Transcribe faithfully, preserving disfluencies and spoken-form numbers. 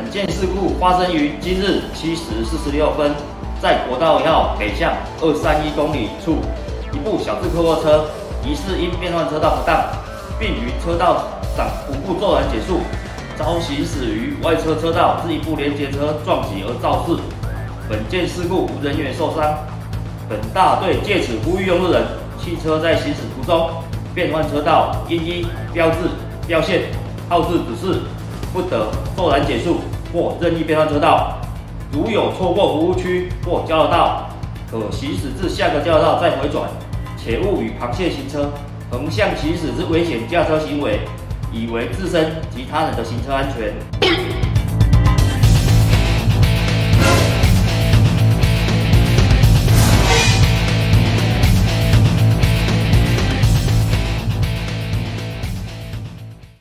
本件事故发生于今日七时四十六分，在国道一号北向二三一公里处，一部小自客货车疑似因变换车道不当，并于车道上无故骤然减速，遭行驶于外侧车道之一部连接车撞击而肇事。本件事故无人员受伤。本大队借此呼吁用路人，汽车在行驶途中变换车道，应依标志、标线、号志指示，不得骤然减速或任意变换车道。如有错过服务区或交流道，可行驶至下个交流道再回转，且勿与旁线行车、横向行驶之危险驾车行为，以为自身及他人的行车安全。